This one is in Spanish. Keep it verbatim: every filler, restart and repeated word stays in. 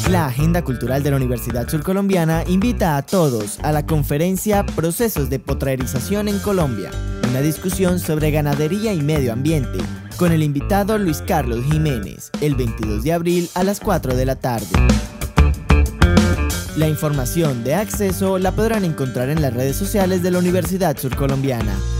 La Agenda Cultural de la Universidad Surcolombiana invita a todos a la conferencia Procesos de Potrerización en Colombia, una discusión sobre ganadería y medio ambiente, con el invitado Luis Carlos Jiménez, el veintidós de abril a las cuatro de la tarde. La información de acceso la podrán encontrar en las redes sociales de la Universidad Surcolombiana.